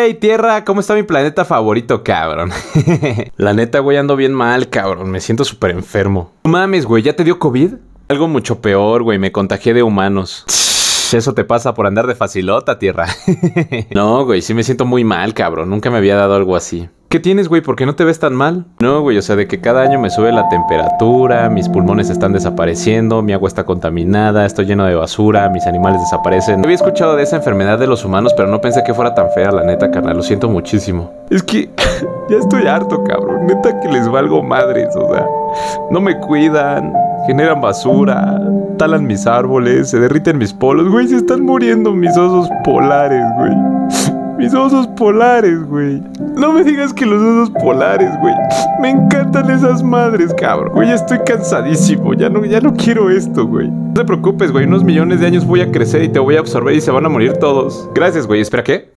Güey, Tierra, ¿cómo está mi planeta favorito, cabrón? La neta, güey, ando bien mal, cabrón. Me siento súper enfermo. No mames, güey, ¿ya te dio COVID? Algo mucho peor, güey, me contagié de humanos. Eso te pasa por andar de facilota, Tierra. No, güey, sí me siento muy mal, cabrón. Nunca me había dado algo así. ¿Qué tienes, güey? ¿Por qué no te ves tan mal? No, güey, o sea, de que cada año me sube la temperatura, mis pulmones están desapareciendo, mi agua está contaminada, estoy lleno de basura, mis animales desaparecen. Había escuchado de esa enfermedad de los humanos, pero no pensé que fuera tan fea, la neta, carnal. Lo siento muchísimo. Es que ya estoy harto, cabrón. Neta que les valgo madres, o sea, no me cuidan, generan basura, talan mis árboles, se derriten mis polos. Güey, se están muriendo mis osos polares, güey. Mis osos polares, güey. No me digas que los osos polares, güey. Me encantan esas madres, cabrón. Güey, ya estoy cansadísimo. Ya no quiero esto, güey. No te preocupes, güey. Unos millones de años voy a crecer y te voy a absorber y se van a morir todos. Gracias, güey. ¿Espera qué?